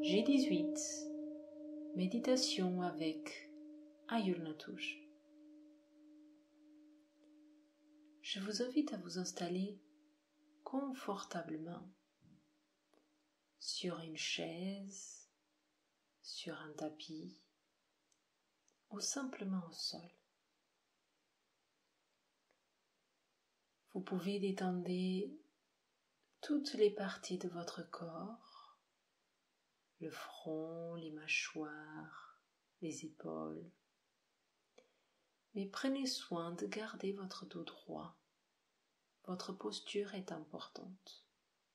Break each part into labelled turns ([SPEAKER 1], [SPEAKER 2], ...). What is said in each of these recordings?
[SPEAKER 1] G18, méditation avec Ayur Natouche. Je vous invite à vous installer confortablement sur une chaise, sur un tapis ou simplement au sol. Vous pouvez détendre toutes les parties de votre corps, le front, les mâchoires, les épaules. Mais prenez soin de garder votre dos droit. Votre posture est importante.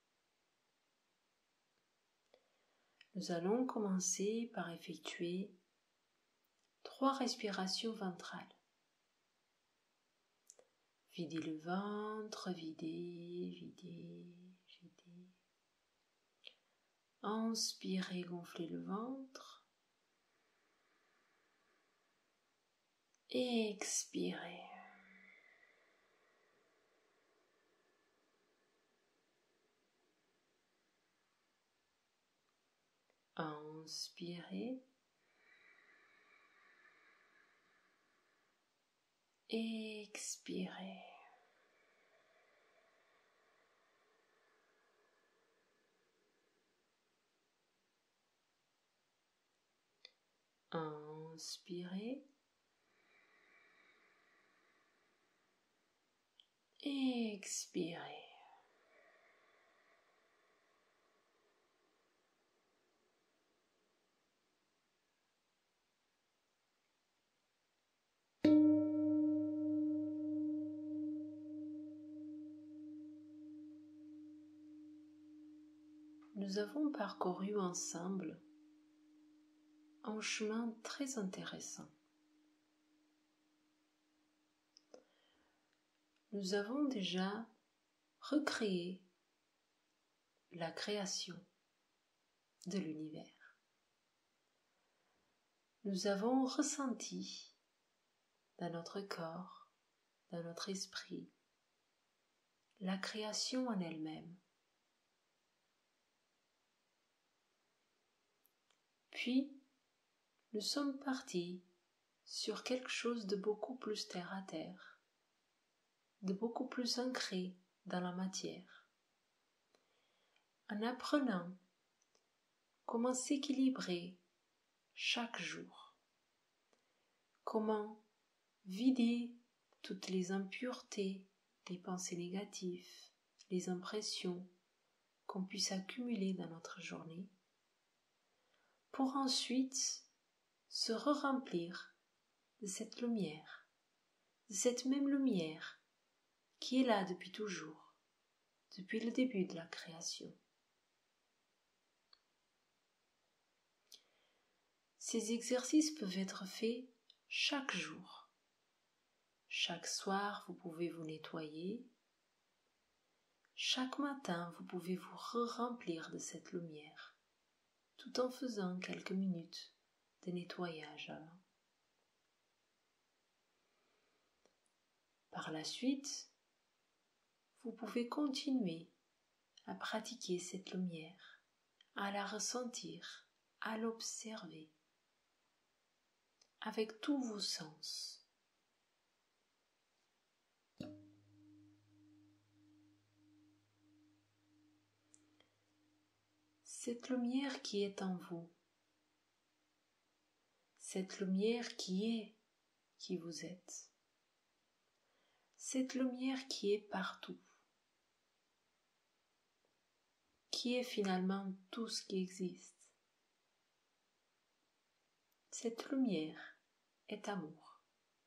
[SPEAKER 1] Nous allons commencer par effectuer 3 respirations ventrales. Videz le ventre, videz, videz, videz. Inspirez, gonflez le ventre. Expirez. Inspirez. Expirez. Inspirez. Expirez. Nous avons parcouru ensemble un chemin très intéressant. Nous avons déjà recréé la création de l'univers. Nous avons ressenti dans notre corps, dans notre esprit, la création en elle-même. Puis, nous sommes partis sur quelque chose de beaucoup plus terre à terre, de beaucoup plus ancré dans la matière, en apprenant comment s'équilibrer chaque jour, comment vider toutes les impuretés, les pensées négatives, les impressions qu'on puisse accumuler dans notre journée, pour ensuite se re-remplir de cette lumière, de cette même lumière qui est là depuis toujours, depuis le début de la création. Ces exercices peuvent être faits chaque jour. Chaque soir, vous pouvez vous nettoyer. Chaque matin, vous pouvez vous re-remplir de cette lumière, tout en faisant quelques minutes de nettoyage avant. Par la suite, vous pouvez continuer à pratiquer cette lumière, à la ressentir, à l'observer, avec tous vos sens. Cette lumière qui est en vous, cette lumière qui vous êtes, cette lumière qui est partout, qui est finalement tout ce qui existe. Cette lumière est amour.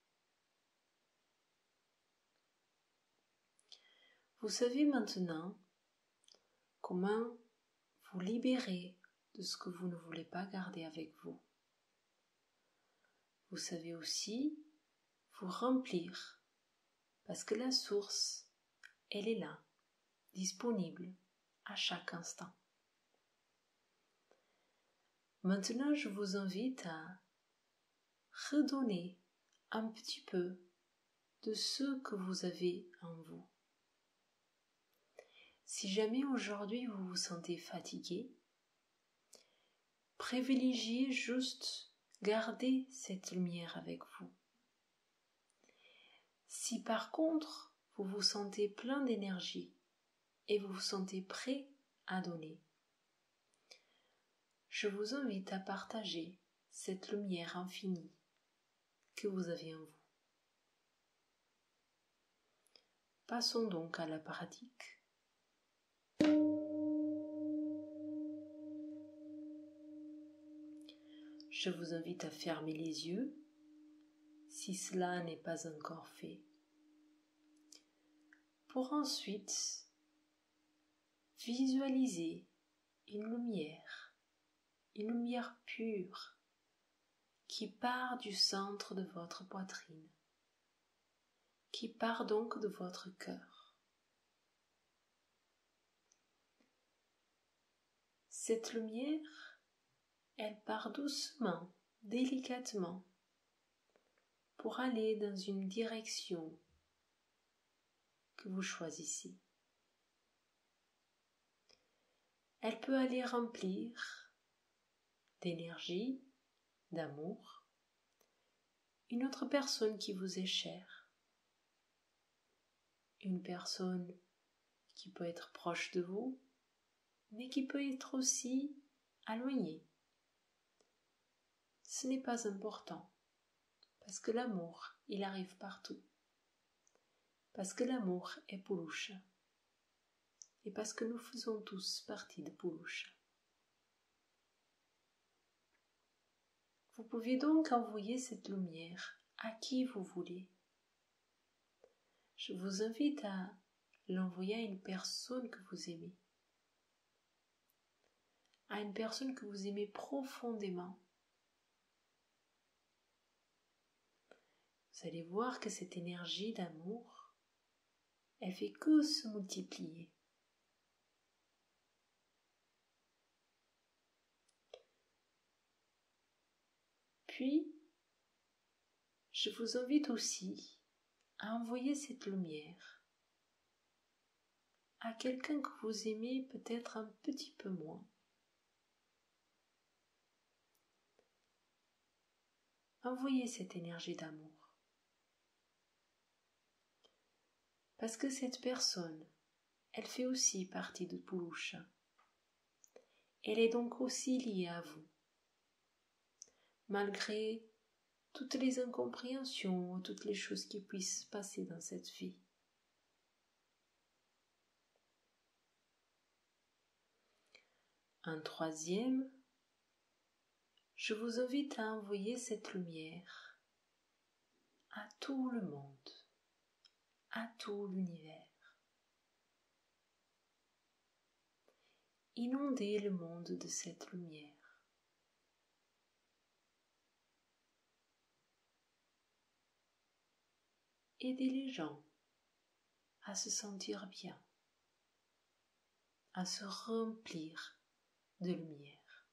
[SPEAKER 1] Vous savez maintenant comment vous libérer de ce que vous ne voulez pas garder avec vous. Vous savez aussi vous remplir parce que la source, elle est là, disponible à chaque instant. Maintenant, je vous invite à redonner un petit peu de ce que vous avez en vous. Si jamais aujourd'hui vous vous sentez fatigué, privilégiez juste garder cette lumière avec vous. Si par contre, vous vous sentez plein d'énergie et vous vous sentez prêt à donner, je vous invite à partager cette lumière infinie que vous avez en vous. Passons donc à la pratique. Je vous invite à fermer les yeux si cela n'est pas encore fait, pour ensuite visualiser une lumière pure qui part du centre de votre poitrine, qui part donc de votre cœur. Cette lumière, elle part doucement, délicatement, pour aller dans une direction que vous choisissez. Elle peut aller remplir d'énergie, d'amour, une autre personne qui vous est chère, une personne qui peut être proche de vous, mais qui peut être aussi éloignée. Ce n'est pas important, parce que l'amour, il arrive partout, parce que l'amour est Purusha, et parce que nous faisons tous partie de Purusha. Vous pouvez donc envoyer cette lumière à qui vous voulez. Je vous invite à l'envoyer à une personne que vous aimez, à une personne que vous aimez profondément. Vous allez voir que cette énergie d'amour, elle fait que se multiplier. Puis, je vous invite aussi à envoyer cette lumière à quelqu'un que vous aimez peut-être un petit peu moins. Envoyez cette énergie d'amour. Parce que cette personne, elle fait aussi partie de Purusha. Elle est donc aussi liée à vous. Malgré toutes les incompréhensions ou toutes les choses qui puissent se passer dans cette vie. Un troisième, je vous invite à envoyer cette lumière à tout le monde, à tout l'univers. Inondez le monde de cette lumière. Aidez les gens à se sentir bien, à se remplir de lumière,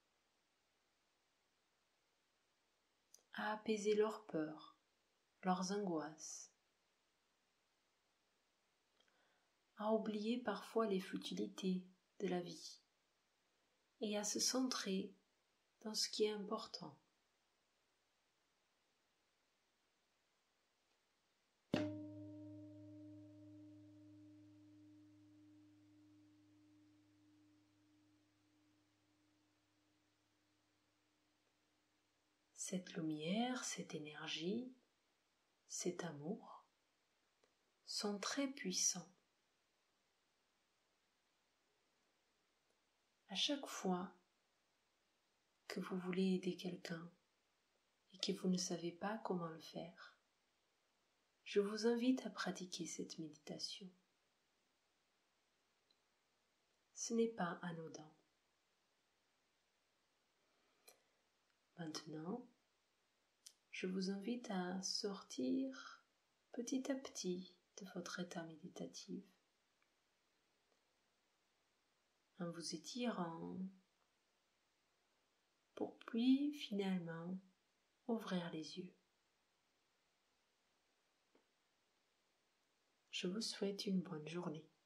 [SPEAKER 1] à apaiser leurs peurs, leurs angoisses, à oublier parfois les futilités de la vie et à se centrer dans ce qui est important. Cette lumière, cette énergie, cet amour sont très puissants. À chaque fois que vous voulez aider quelqu'un et que vous ne savez pas comment le faire, je vous invite à pratiquer cette méditation. Ce n'est pas anodin. Maintenant, je vous invite à sortir petit à petit de votre état méditatif en vous étirant pour puis finalement ouvrir les yeux. Je vous souhaite une bonne journée.